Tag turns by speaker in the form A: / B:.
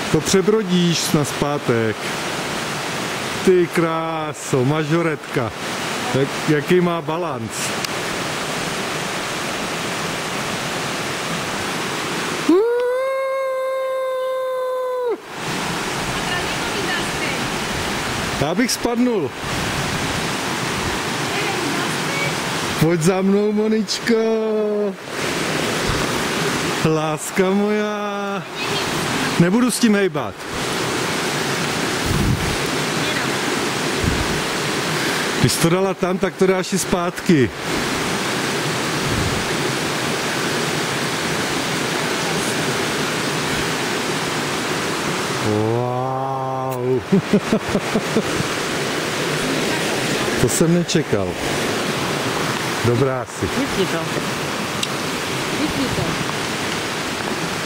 A: To přebrodíš nazpátek. Ty kráso, mažoretka. Jaký má balanc. Já bych spadnul. Pojď za mnou, Moničko. Láska moja. Nebudu s tím hejbat. Když to dala tam, tak to dáš i zpátky. Wow. To jsem nečekal. Dobrá si.
B: Vypni to. Vypni to.